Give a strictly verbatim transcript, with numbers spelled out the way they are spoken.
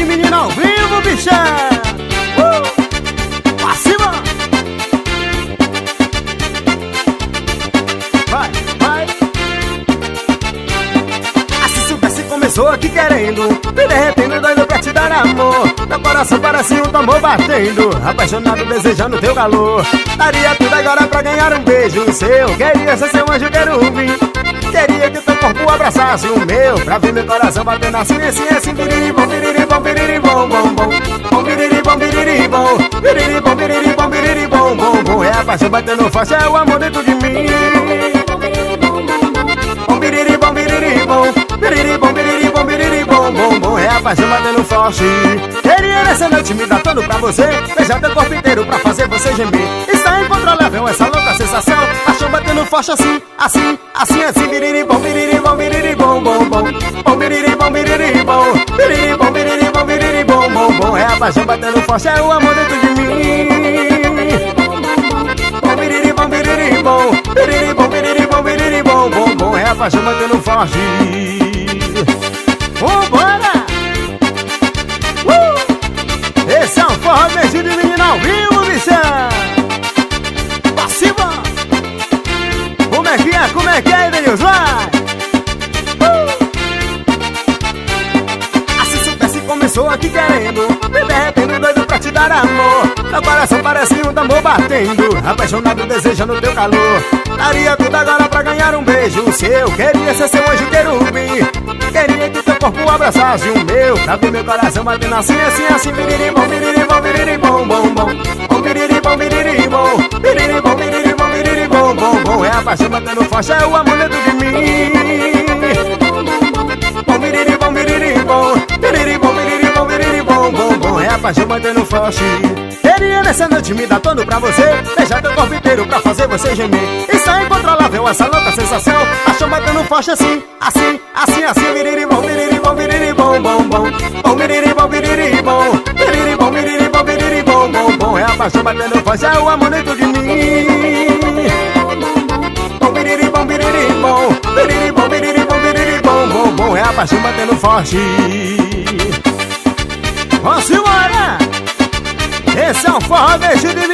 de menina ao vivo, bichão. Uh! Pra cima. Vai, vai. Assim se soubesse começou aqui querendo, me derretendo, doido pra te dar amor. Meu coração parece um tambor batendo, apaixonado, desejando teu calor. Daria tudo agora pra ganhar um beijo seu. Queria ser seu anjo querubim. Queria que teu corpo abraçasse o meu, pra ver meu coração batendo assim, assim, assim. Biriribom, biriribom, biriribom, bom, bom. Bom, biriribom, biriribom. Biriribom, biriribom, biriribom, bom, bom. É a paixão batendo forte, é o amor dentro de mim. Bom, biriribom, biriribom. Biriribom, biriribom, biriribom, bom, bom. É a paixão batendo forte. Queria nessa noite me dar todo pra você, beijar teu corpo inteiro pra fazer você gemer. Está incontrolável essa louca sensação, paixão batendo forte assim, assim, assim, assim. Biriribom, biriribom, biriribom, bom, bom. Bom, biriribom, biriribom. Biriribom, biriribom, biriribom, bom, bom. É a paixão batendo forte, é o amor dentro de mim. Bom, biriribom, biriribom. Biriribom, biriribom, biriribom, bom, bom. É a paixão batendo forte. Vambora! Uh! Esse é um forró mexido de menina ao vivo, bichão! Pra cima! Como é que é? Como é que é, Deus? Vai! Uh! Assim soubesse começou aqui querendo, me derretendo, doido pra te dar amor. Meu coração parece um tambor batendo, apaixonado, desejando teu calor. Daria tudo agora pra ganhar um beijo seu. Queria ser seu anjo querubim. Queria que teu corpo abraçasse o meu, pra ver meu coração batendo assim, assim, assim. Biriribom, biriribom, biriribom, bom, bom. Bom, biriribom, biriribom. Biriribom, biriribom, biriribom, bom, bom. É a paixão batendo forte, é o amor dentro de mim. Bom, biriribom, biriribom. Biriribom, biriribom, biriribom, bom, bom. É a paixão batendo forte. Queria nessa noite me dar todo pra você, beijar teu corpo inteiro pra fazer você gemer. Está incontrolável essa louca sensação, paixão batendo forte assim, assim, assim, assim. Biriribom, biriribom, biriribom, bom, bom. Bom, biriribom, biriribom. Biriribom, biriribom, biriribom, bom, bom. É a paixão batendo forte, é o amor dentro de mim. Bom, biriribom, biriribom. Biriribom, biriribom, biriribom, bom, bom. É a paixão batendo forte. Vamos embora! Esse é um forró mexido